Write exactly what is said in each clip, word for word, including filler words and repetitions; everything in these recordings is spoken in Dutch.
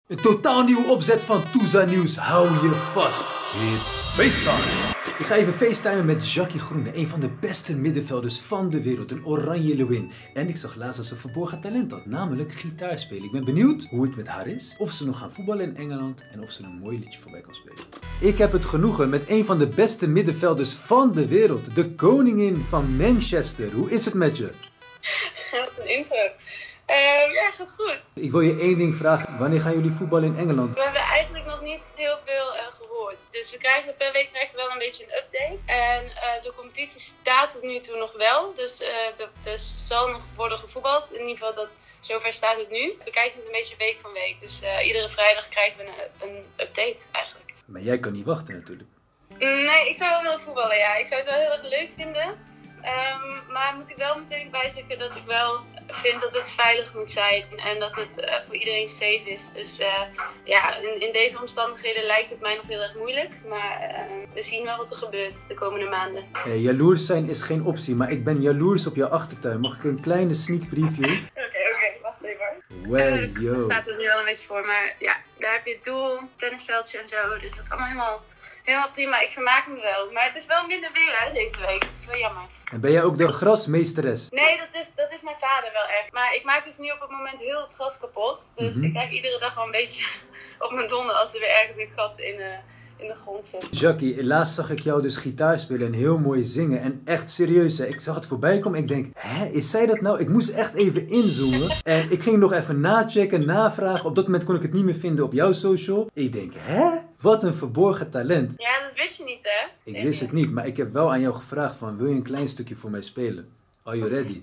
Een totaal nieuwe opzet van Tusa Nieuws. Hou je vast. It's FaceTime. Ik ga even facetimen met Jackie Groene, een van de beste middenvelders van de wereld. Een oranje leeuwin. En ik zag laatst dat ze verborgen talent had, namelijk gitaar spelen. Ik ben benieuwd hoe het met haar is, of ze nog gaan voetballen in Engeland en of ze een mooi liedje voorbij kan spelen. Ik heb het genoegen met een van de beste middenvelders van de wereld. De koningin van Manchester. Hoe is het met je? Wat een intro. Uh, ja, gaat goed. Ik wil je één ding vragen. Wanneer gaan jullie voetballen in Engeland? We hebben eigenlijk nog niet heel veel uh, gehoord. Dus we krijgen per week krijgen we wel een beetje een update. En uh, de competitie staat tot nu toe nog wel. Dus uh, er zal nog worden gevoetbald. In ieder geval, dat, zover staat het nu. We kijken het een beetje week van week. Dus uh, iedere vrijdag krijgen we een, een update eigenlijk. Maar jij kan niet wachten natuurlijk. Nee, ik zou wel willen voetballen, ja. Ik zou het wel heel erg leuk vinden. Um, maar moet ik wel meteen bijzeggen dat ik wel vind dat het veilig moet zijn en dat het uh, voor iedereen safe is. Dus uh, ja, in, in deze omstandigheden lijkt het mij nog heel erg moeilijk. Maar uh, we zien wel wat er gebeurt de komende maanden. Hey, jaloers zijn is geen optie, maar ik ben jaloers op jouw achtertuin. Mag ik een kleine sneak preview? Oké, oké, okay, wacht even hoor. Well, uh, yo. Er staat er nu wel een beetje voor, maar ja, daar heb je het doel, tennisveldje en zo. Dus dat is allemaal helemaal... Helemaal prima, ik vermaak me wel. Maar het is wel minder weer hè, deze week. Dat is wel jammer. En ben jij ook de grasmeesteres? Nee, dat is, dat is mijn vader wel echt. Maar ik maak dus nu op het moment heel het gras kapot. Dus mm-hmm. ik krijg iedere dag wel een beetje op mijn donder als er weer ergens een gat in, uh, in de grond zit. Jackie, laatst zag ik jou dus gitaar spelen en heel mooi zingen. En echt serieus, hè? Ik zag het voorbij komen en ik denk, hè, is zij dat nou? Ik moest echt even inzoomen. En ik ging nog even nachecken, navragen. Op dat moment kon ik het niet meer vinden op jouw social. Ik denk, hè? Wat een verborgen talent. Ja, dat wist je niet, hè? Ik nee, wist het niet, maar ik heb wel aan jou gevraagd van, wil je een klein stukje voor mij spelen? Are you ready?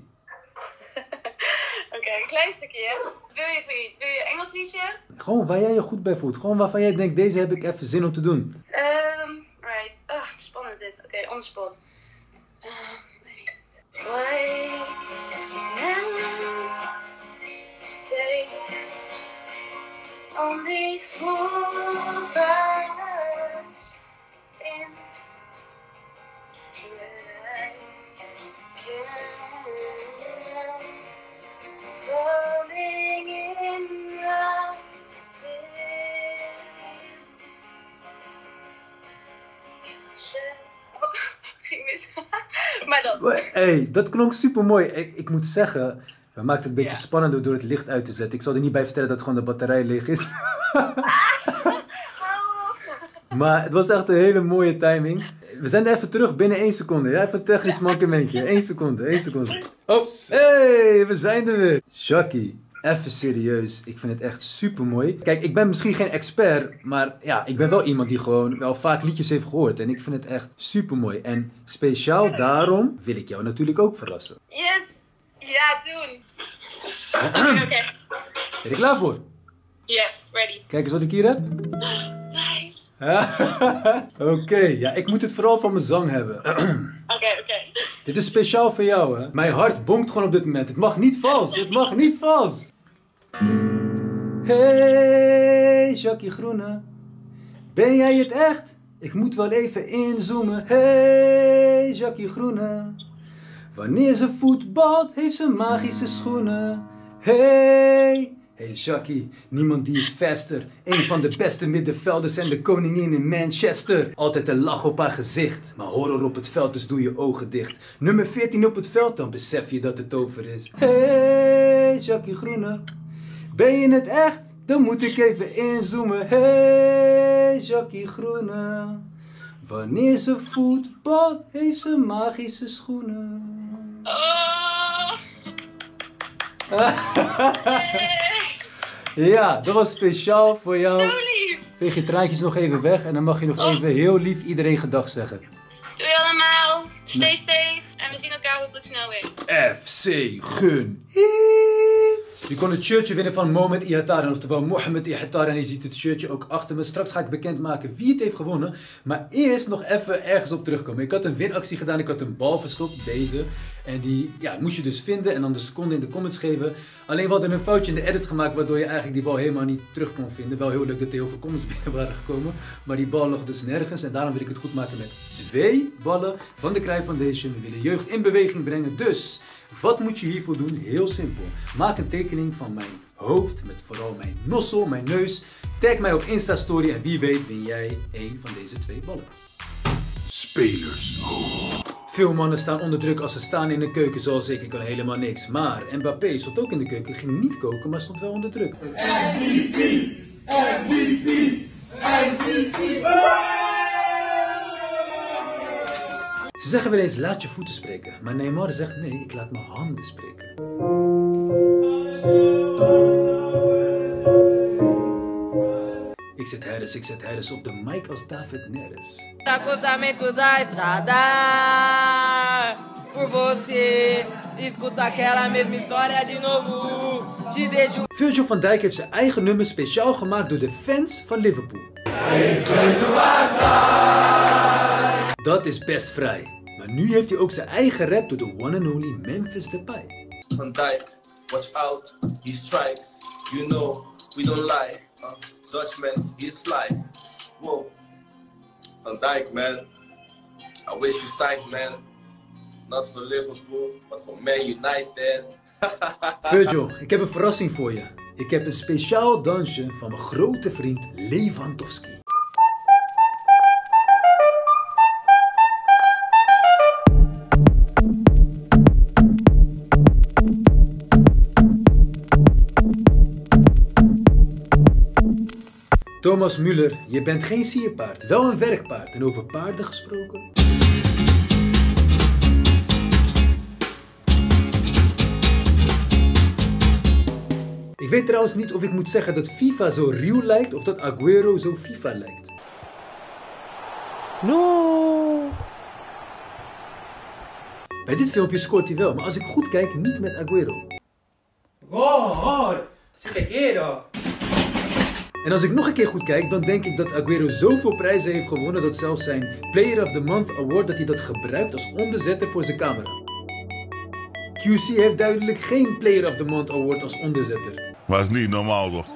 Oké, okay, een klein stukje, hè? Wat wil je voor iets? Wil je een Engels liedje? Gewoon waar jij je goed bij voelt. Gewoon waarvan jij denkt, deze heb ik even zin om te doen. Um, right. Ah, oh, spannend dit. Oké, okay, on the spot. Um, Why say only fools buy in when I can falling in love ging mis. Maar dat. Hey, dat klonk super mooi. Ik, ik moet zeggen, we maakten het een beetje ja. spannender door het licht uit te zetten. Ik zal er niet bij vertellen dat gewoon de batterij leeg is. Maar het was echt een hele mooie timing. We zijn er even terug binnen één seconde. Ja, even een technisch mankementje. Eén seconde, één seconde. Oh, hey, we zijn er weer. Jackie, even serieus. Ik vind het echt super mooi. Kijk, ik ben misschien geen expert, maar ja, ik ben wel iemand die gewoon wel vaak liedjes heeft gehoord. En ik vind het echt super mooi. En speciaal daarom wil ik jou natuurlijk ook verrassen. Yes! Ja, doen! Oké, oké. Okay. Ben je klaar voor? Yes, ready. Kijk eens wat ik hier heb. Nice. Oké, okay, ja, ik moet het vooral van mijn zang hebben. Oké, oké. Okay, okay. Dit is speciaal voor jou, hè. Mijn hart bonkt gewoon op dit moment. Het mag niet vals, het mag niet vals. Hey, Jackie Groene. Ben jij het echt? Ik moet wel even inzoomen. Hey, Jackie Groene. Wanneer ze voetbalt, heeft ze magische schoenen. Hey... Hey Jackie, niemand die is faster. Een van de beste middenvelders en de koningin in Manchester. Altijd een lach op haar gezicht. Maar horror op het veld, dus doe je ogen dicht. Nummer veertien op het veld, dan besef je dat het over is. Hey Jackie Groene, ben je het echt? Dan moet ik even inzoomen. Hey Jackie Groene. Wanneer ze voetbalt, heeft ze magische schoenen. Oh. Ja, dat was speciaal voor jou. Zo lief. Veeg je traantjes nog even weg en dan mag je nog oh. even heel lief iedereen gedag zeggen. Doei allemaal, stay safe en we zien elkaar hopelijk snel weer. F C Gun Iets. Je kon het shirtje winnen van Mohamed Ihataren, oftewel Mohamed Ihataren. En je ziet het shirtje ook achter me. Straks ga ik bekendmaken wie het heeft gewonnen. Maar eerst nog even ergens op terugkomen. Ik had een winactie gedaan, ik had een bal verstopt, deze. En die ja, moest je dus vinden en dan de seconde in de comments geven. Alleen we hadden een foutje in de edit gemaakt, waardoor je eigenlijk die bal helemaal niet terug kon vinden. Wel heel leuk dat er heel veel comments binnen waren gekomen. Maar die bal lag dus nergens en daarom wil ik het goed maken met twee ballen van de Cry Foundation. We willen jeugd in beweging brengen, dus Wat moet je hiervoor doen? Heel simpel. Maak een tekening van mijn hoofd met vooral mijn nossel, mijn neus. Tag mij op Insta Story en wie weet win jij één van deze twee ballen. Spelers. Veel mannen staan onder druk als ze staan in de keuken zoals ik. Ik kan helemaal niks. Maar Mbappé stond ook in de keuken. Ging niet koken, maar stond wel onder druk. M V P! M V P! M V P! Ze zeggen wel eens laat je voeten spreken. Maar Neymar zegt nee, ik laat mijn handen spreken. Ik zet Harris, ik zet Harris op de mic als David Neres. Acostamento da estrada, por você, escuta aquela mesma história de novo, te deixo. Virgil van Dijk heeft zijn eigen nummer speciaal gemaakt door de fans van Liverpool. Dat is best vrij. Maar nu heeft hij ook zijn eigen rap door de one and only Memphis Depay. Van Dijk, watch out, he strikes, you know, we don't lie. Uh, Dutchman, he is fly. Whoa. Van Dijk, man. I wish you signed, man. Not for Liverpool, but for Man United. Virgil, ik heb een verrassing voor je. Ik heb een speciaal dansje van mijn grote vriend Lewandowski. Thomas Müller, je bent geen sierpaard, wel een werkpaard. En over paarden gesproken. Ik weet trouwens niet of ik moet zeggen dat FIFA zo real lijkt of dat Aguero zo FIFA lijkt. No. Bij dit filmpje scoort hij wel, maar als ik goed kijk, niet met Aguero. Gol! Si te quiero! En als ik nog een keer goed kijk, dan denk ik dat Aguero zoveel prijzen heeft gewonnen dat zelfs zijn Player of the Month Award dat hij dat gebruikt als onderzetter voor zijn camera. Q C heeft duidelijk geen Player of the Month Award als onderzetter. Maar is niet normaal toch?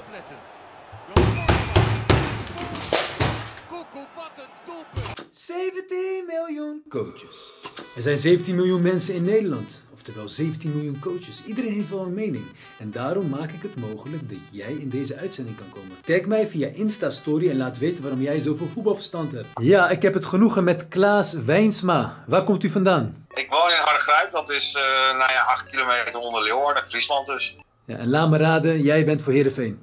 zeventien miljoen coaches. Er zijn zeventien miljoen mensen in Nederland. Oftewel zeventien miljoen coaches. Iedereen heeft wel een mening. En daarom maak ik het mogelijk dat jij in deze uitzending kan komen. Tag mij via Insta Story en laat weten waarom jij zoveel voetbalverstand hebt. Ja, ik heb het genoegen met Klaas Wijnsma. Waar komt u vandaan? Ik woon in Hardergrijp. Dat is uh, nou ja, acht kilometer onder Leeuwarden, Friesland dus. Ja, en laat me raden, jij bent voor Heerenveen.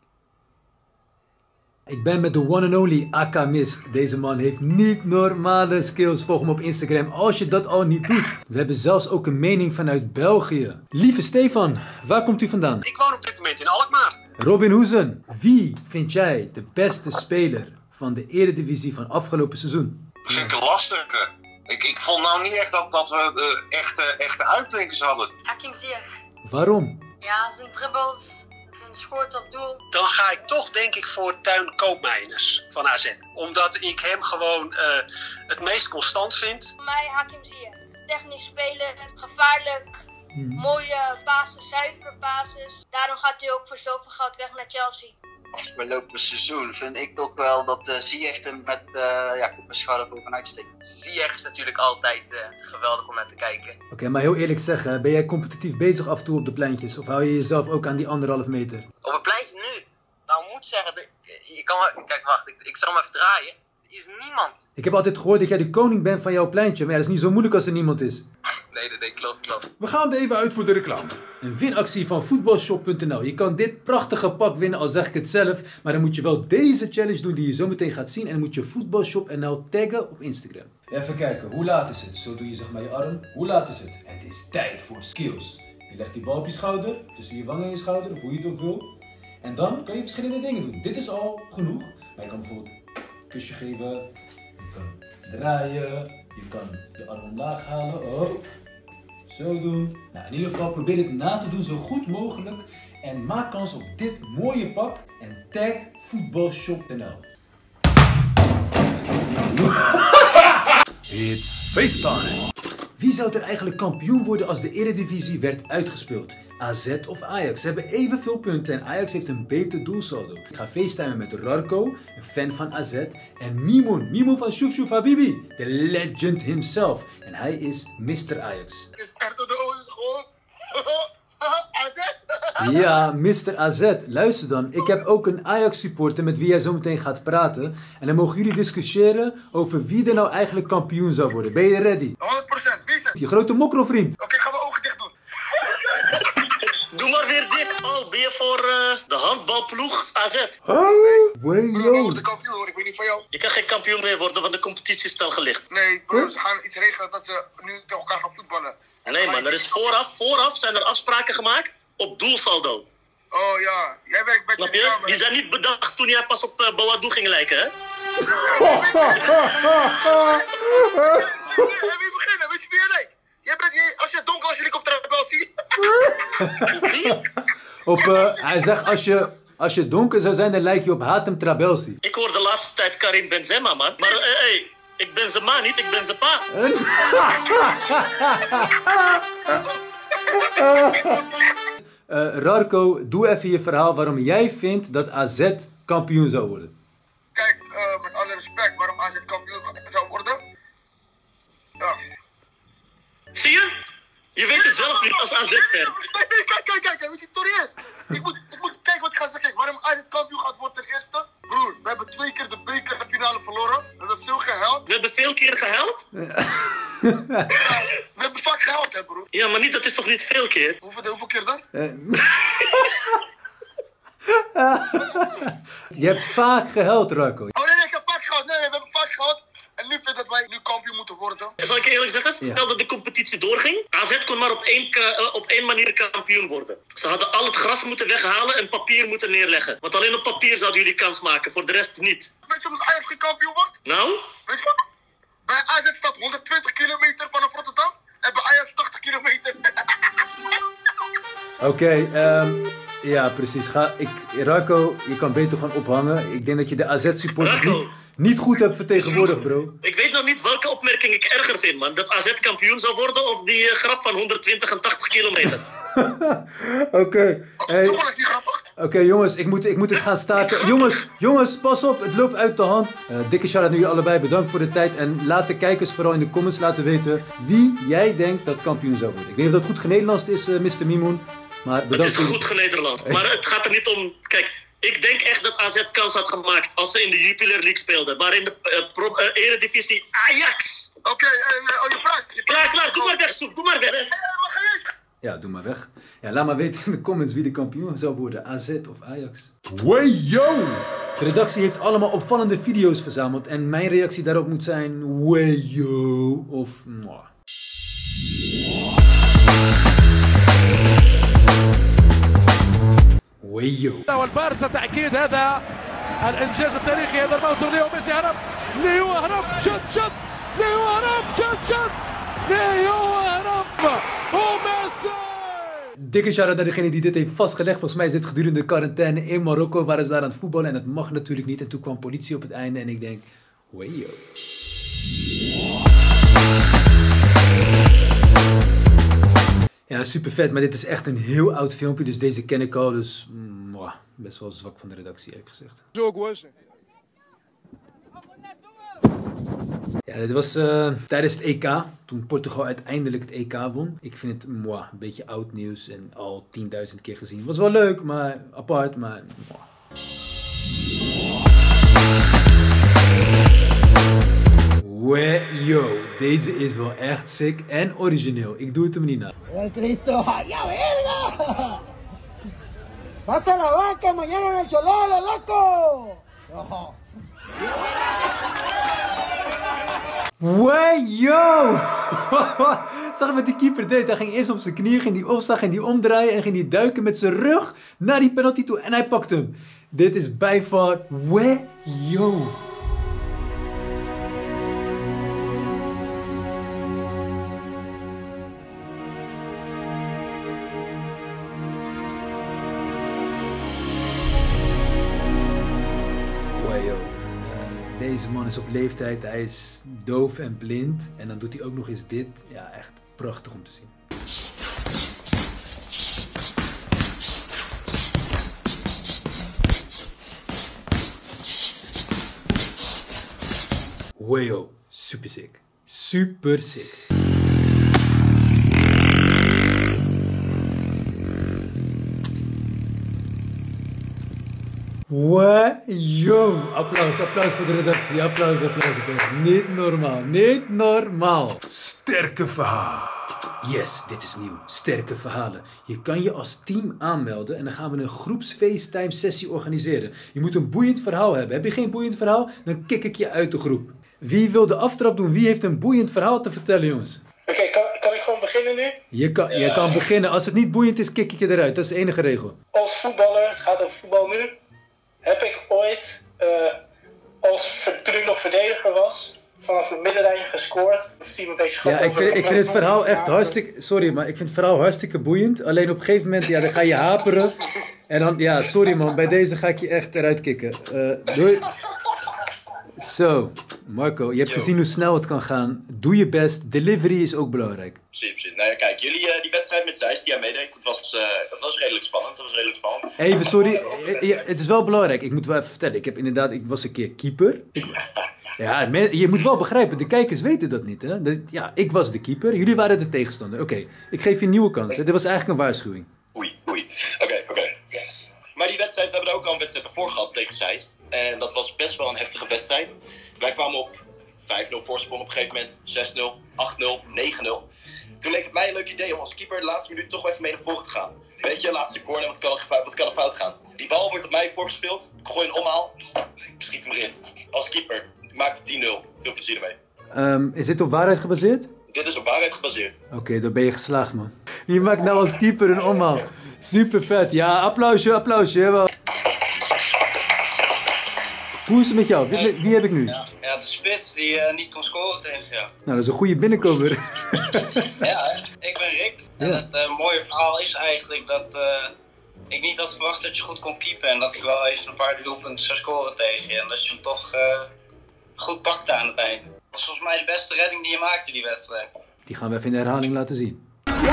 Ik ben met de one and only Aka Mist. Deze man heeft niet normale skills. Volg hem op Instagram als je dat al niet doet. We hebben zelfs ook een mening vanuit België. Lieve Stefan, waar komt u vandaan? Ik woon op dit moment in Alkmaar. Robin Hoesen, wie vind jij de beste speler van de Eredivisie van afgelopen seizoen? Dat vind ik een lastige. Ik, ik vond nou niet echt dat, dat we uh, echte, echte uitblinkers hadden. Hakim Ziyech. Waarom? Ja, zijn dribbles. Een schort op doel. Dan ga ik toch denk ik voor Teun Koopmeiners van A Z. Omdat ik hem gewoon uh, het meest constant vind. Voor mij Hakim Ziyech. Technisch spelen, gevaarlijk, hmm. mooie basis, zuivere basis. Daarom gaat hij ook voor zoveel geld weg naar Chelsea. Afgelopen seizoen vind ik toch wel dat uh, Ziyech er met uh, ja, op mijn schouder bovenuit uitsteekt. Ziyech is natuurlijk altijd uh, geweldig om naar te kijken. Oké, okay, maar heel eerlijk zeggen, ben jij competitief bezig af en toe op de pleintjes? Of hou je jezelf ook aan die anderhalf meter? Op een pleintje nu? Nou, ik moet zeggen, de, je kan, kijk wacht, ik, ik zal hem even draaien. Er is niemand. Ik heb altijd gehoord dat jij de koning bent van jouw pleintje, maar ja, dat is niet zo moeilijk als er niemand is. Nee, nee, nee, klopt, klopt. We gaan er even uit voor de reclame. Een winactie van voetbalshop punt n l. Je kan dit prachtige pak winnen, al zeg ik het zelf. Maar dan moet je wel deze challenge doen die je zo meteen gaat zien. En dan moet je voetbalshop punt n l taggen op Instagram. Even kijken, hoe laat is het? Zo doe je zeg maar je arm. Hoe laat is het? Het is tijd voor skills. Je legt die bal op je schouder, tussen je wang en je schouder, of hoe je het ook wil. En dan kan je verschillende dingen doen. Dit is al genoeg. Maar je kan bijvoorbeeld een kusje geven. Je kan draaien. Je kan je arm omlaag halen. Oh. Zo doen. Nou, in ieder geval probeer dit na te doen zo goed mogelijk. En maak kans op dit mooie pak. En tag voetbalshop punt n l. It's FaceTime. Wie zou er eigenlijk kampioen worden als de Eredivisie werd uitgespeeld? A Z of Ajax? Ze hebben evenveel punten en Ajax heeft een beter doelsaldo. Ik ga facetimen met Rarko, een fan van A Z, en Mimoun, Mimoun van Shuf Shuf Habibi, de legend himself. En hij is mister Ajax. Is echt de ouders gewoon. A Z? Ja, mister A Z. Luister dan, ik heb ook een Ajax supporter met wie jij zo meteen gaat praten. En dan mogen jullie discussiëren over wie er nou eigenlijk kampioen zou worden. Ben je ready? honderd procent, wie is het? Je grote mokro, vriend. Oké, ik ga mijn ogen dicht doen. Doe maar weer dik, Al. Ben je voor uh, de handbalploeg A Z? Oh, Broer, wij worden kampioen hoor, ik weet niet van jou. Je kan geen kampioen meer worden, want de competitie is al gelicht. Nee, broer, ze gaan iets regelen dat ze nu tegen elkaar gaan voetballen. Nee man, er is vooraf, vooraf zijn er afspraken gemaakt op doelsaldo. Oh ja, jij werkt bij Snap je? Die zijn niet bedacht toen jij pas op uh, Boadu ging lijken, hè? En wie beginnen? Weet je wie je lijkt? Jij bent, je, als je donker als je op trapel ziet. Op, uh, hij zegt als je, als je donker zou zijn, dan lijk je op Hatem Trabelsi. Ik hoor de laatste tijd Karim Benzema, man. Maar hé, uh, hey, ik ben zijn ma niet, ik ben zijn pa. uh, Rarko, doe even je verhaal waarom jij vindt dat A Z kampioen zou worden. Kijk, uh, met alle respect, waarom A Z kampioen zou worden? Ja. Zie je? Je weet het zelf niet als A Z-fan. Nee, nee, kijk, kijk, kijk, weet je, serieus. Ik moet, ik moet kijken wat ik ga zeggen. Kijk, waarom A Z kampioen gaat worden ten eerste? Broer, we hebben twee keer de beker de finale verloren. We hebben veel gehuild. We hebben veel keer gehuild? Ja, we hebben vaak gehuild, hè, broer. Ja, maar niet, dat is toch niet veel keer? Hoeveel, hoeveel keer dan? Je hebt vaak gehuild, Rarko. Oh nee, nee, ik heb vaak gehuild. Nee, nee, we hebben vaak gehuild. En nu vind dat wij nu kampioen moeten worden. Zal ik je eerlijk zeggen? Stel ja. dat de competitie doorging. A Z kon maar op één, uh, op één manier kampioen worden. Ze hadden al het gras moeten weghalen en papier moeten neerleggen. Want alleen op papier zouden jullie kans maken, voor de rest niet. Weet je omdat Ajax geen kampioen wordt? Nou? Weet je wat? Bij A Z staat honderdtwintig kilometer vanaf Rotterdam. En bij Ajax tachtig kilometer. Oké, okay, um, ja precies. Ga, ik, Rarko, je kan beter gewoon ophangen. Ik denk dat je de A Z-supporters niet, niet goed hebt vertegenwoordigd, bro. Ik weet nog niet welke opmerking ik erger vind, man. Dat A Z kampioen zou worden of die uh, grap van honderdtwintig en tachtig kilometer. Oké. Okay, hey. Oké okay, jongens, ik moet, ik moet het gaan staken. Jongens, jongens, pas op, het loopt uit de hand. Uh, dikke shout-out naar jullie allebei, bedankt voor de tijd. En laat de kijkers vooral in de comments laten weten wie jij denkt dat kampioen zou worden. Ik weet niet of dat goed genederlandst is, uh, mister Mimoun. Maar bedankt. Het is goed genederlandst. Maar het gaat er niet om... Kijk, ik denk echt dat A Z kans had gemaakt als ze in de Jupiler League speelden. Maar in de uh, pro, uh, Eredivisie Ajax. Oké, okay, uh, oh, je praat. Je praat. Klaar, klaar, doe maar weg, Soep, doe maar weg. Hey, ja, doe maar weg. Ja, laat maar weten in de comments wie de kampioen zou worden. A Z of Ajax. Way yo! De redactie heeft allemaal opvallende video's verzameld. En mijn reactie daarop moet zijn... Way yo! Of... Mwah. ويو والبارسا تأكيد هذا الإنجاز التاريخي هذا المنصور ليو ميسي هرب ليو هرب شت شت ليو هرب شت شت ليو هرب وميسي. Dikke shout-out naar degene die dit heeft vastgelegd. Volgens mij is dit gedurende de quarantaine in Marokko. Waren ze daar aan het voetballen en dat mag natuurlijk niet. En toen kwam politie op het einde en ik denk... Weyo. Ja, super vet, maar dit is echt een heel oud filmpje, dus deze ken ik al, dus mwah, best wel zwak van de redactie eerlijk gezegd. Ja, dit was uh, tijdens het E K, toen Portugal uiteindelijk het E K won. Ik vind het mwah, een beetje oud nieuws en al tienduizend keer gezien. Was wel leuk, maar apart, maar mwah. Yo, deze is wel echt sick en origineel. Ik doe het hem niet na. El Cristo, ya verga! Vas a la banca mañana en el Chololo, loco! Wey, yo! Zag je wat die keeper deed? Hij ging eerst op zijn knieën, ging die opstaan, ging die omdraaien en ging die duiken met zijn rug naar die penalty toe en hij pakt hem. Dit is bij far wey, yo! Deze man is op leeftijd, hij is doof en blind. En dan doet hij ook nog eens dit. Ja, echt prachtig om te zien. Wayo, super sick. Super sick. Wayo. Applaus, applaus voor de redactie. Applaus, applaus, applaus. Niet normaal, niet normaal. Sterke verhaal. Yes, dit is nieuw. Sterke verhalen. Je kan je als team aanmelden en dan gaan we een groeps-FaceTime sessie organiseren. Je moet een boeiend verhaal hebben. Heb je geen boeiend verhaal? Dan kick ik je uit de groep. Wie wil de aftrap doen? Wie heeft een boeiend verhaal te vertellen, jongens? Oké, okay, kan, kan ik gewoon beginnen nu? Je kan, ja. je kan beginnen. Als het niet boeiend is, kick ik je eruit. Dat is de enige regel. Als voetballer, het gaat over voetbal nu, heb ik ooit, uh, als toen ik nog verdediger was, vanaf de middenlijn gescoord. Het team een beetje ja, ik vind, ik vind het verhaal echt hartstikke... Sorry, maar ik vind het verhaal hartstikke boeiend. Alleen op een gegeven moment, ja, dan ga je haperen. En dan, ja, sorry man, bij deze ga ik je echt eruit kicken. Uh, doei. Zo, Marco, je hebt Yo. gezien hoe snel het kan gaan. Doe je best. Delivery is ook belangrijk. Precies, precies. Nou ja, kijk, jullie, uh, die wedstrijd met Zeist die aan meedeed, dat was, uh, dat was redelijk spannend. Dat was redelijk spannend. Even, sorry. Ja, het is wel belangrijk. Ik moet wel even vertellen. Ik heb inderdaad, ik was een keer keeper. Ik, ja, je moet wel begrijpen, de kijkers weten dat niet. Hè? Dat, ja, ik was de keeper. Jullie waren de tegenstander. Oké, okay, ik geef je een nieuwe kans. Hè? Dit was eigenlijk een waarschuwing. Oei, oei. Oké, okay, oké. Okay. Maar die wedstrijd, we hebben er ook al een wedstrijd ervoor gehad tegen Zeist. En dat was best wel een heftige wedstrijd. Wij kwamen op vijf nul voorsprong op een gegeven moment, zes nul, acht nul, negen nul. Toen leek het mij een leuk idee om als keeper de laatste minuut toch even mee naar voren te gaan. Weet je, laatste corner, wat kan er, wat kan er fout gaan? Die bal wordt op mij voorgespeeld, ik gooi een omhaal, ik schiet hem erin. Als keeper, ik maak tien nul. Veel plezier ermee. Um, is dit op waarheid gebaseerd? Dit is op waarheid gebaseerd. Oké, okay, dan ben je geslaagd, man. Je maakt nou als keeper een omhaal. Super vet. Ja, applausje, applausje. Hoe is het met jou? Wie, wie heb ik nu? Ja, ja de spits die uh, niet kon scoren tegen jou. Nou, dat is een goede binnenkomer. Ja, ik ben Rick. En ja. het uh, mooie verhaal is eigenlijk dat uh, ik niet had verwacht dat je goed kon keepen. En dat ik wel even een paar doelpunten zou scoren tegen je. En dat je hem toch uh, goed pakte aan het eind. Dat was volgens mij de beste redding die je maakte die wedstrijd. Die gaan we even in de herhaling laten zien.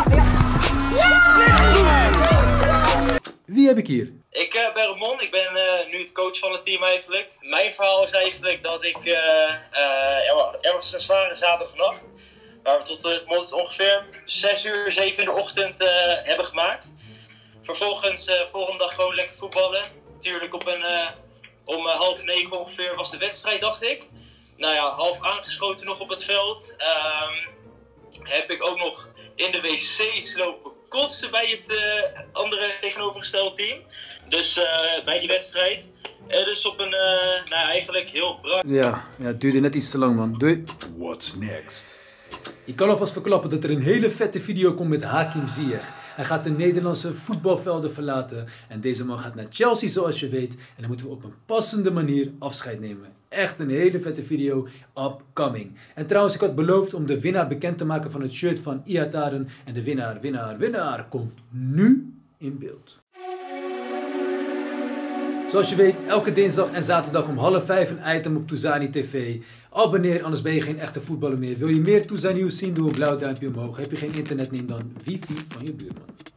Wie heb ik hier? Ik uh, ben Ramon, ik ben uh, nu het coach van het team eigenlijk. Mijn verhaal is eigenlijk dat ik, uh, uh, ja, er was een zware zaterdagnacht, waar we tot uh, ongeveer zes uur, zeven in de ochtend uh, hebben gemaakt. Vervolgens uh, volgende dag gewoon lekker voetballen. Natuurlijk op een, uh, om uh, half negen ongeveer was de wedstrijd, dacht ik. Nou ja, half aangeschoten nog op het veld. Um, heb ik ook nog in de wc's lopen kotsen bij het uh, andere tegenovergestelde team. Dus uh, bij die wedstrijd. Uh, dus op een, uh, nou eigenlijk heel brak. Ja, ja, het duurde net iets te lang, man. Doei. What's next? Ik kan alvast verklappen dat er een hele vette video komt met Hakim Ziyech. Hij gaat de Nederlandse voetbalvelden verlaten. En deze man gaat naar Chelsea, zoals je weet. En dan moeten we op een passende manier afscheid nemen. Echt een hele vette video, upcoming. En trouwens, ik had beloofd om de winnaar bekend te maken van het shirt van Iataren. En de winnaar, winnaar, winnaar komt nu in beeld. Zoals je weet, elke dinsdag en zaterdag om half vijf een item op Touzani T V. Abonneer, anders ben je geen echte voetballer meer. Wil je meer Touzani nieuws zien, doe een blauw duimpje omhoog. Heb je geen internet, neem dan wifi van je buurman.